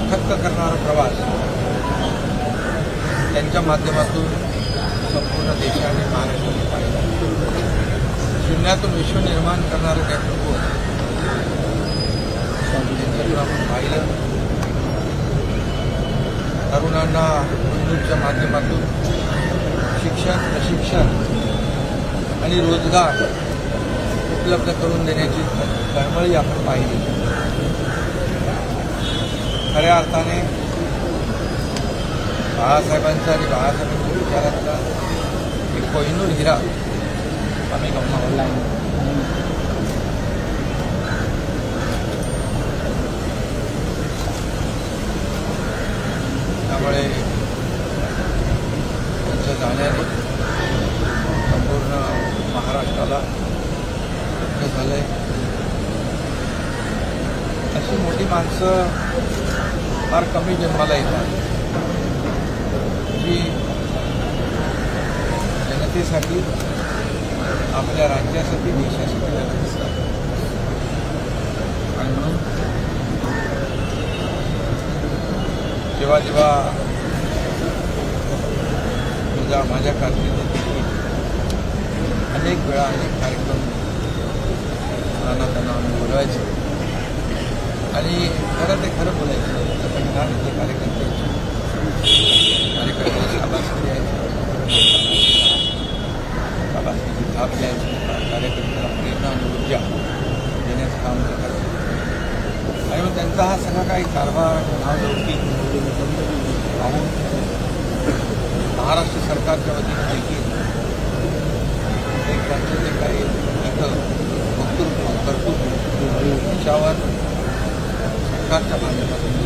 थक्क करणारा प्रवास त्यांच्या माध्यमातून संपूर्ण देशाने महाराष्ट्राने पाहिला। शून्यातून विश्व निर्माण करणारं नेतृत्व त्यांच्यातून आपण पाहिलं। तरुणांना बंधूंच्या माध्यमातून शिक्षण, प्रशिक्षण आणि रोजगार उपलब्ध करून देण्याची तळमळी आपण पाहिली। खऱ्या अर्थाने बाळासाहेबांचा आणि बाळासाहेबांच्या विचारांचा एक कोहिनूर हिरा आम्ही गमावला आहे। त्यामुळे त्यांच्या जाण्याने संपूर्ण महाराष्ट्राला दुःख झालंय। अशी मोठी माणसं फार कमी जन्माला येतात जी जनतेसाठी, आपल्या राज्यासाठी, देशासाठी लढत असतात। आणि म्हणून जेव्हा जेव्हा माझ्या कारकिर्दीत अनेक वेळा अनेक कार्यक्रम त्यांना आम्ही बोलवायचे आणि खरं ते खरं बोलायचं। संघटनातले कार्यकर्त्यांची शाबासकी द्यायची, शाबासकीची थाप द्यायची, कार्यकर्त्याला प्रेरणा आणि ऊर्जा देण्याचं काम ते करतात। आणि मग त्यांचा हा सगळा काही कारभार नावलौकिक पाहून महाराष्ट्र सरकारच्या वतीने देखील एक त्यांचं जे काही कर्तृत्व त्याच्यावर सरकारच्या माध्यमातून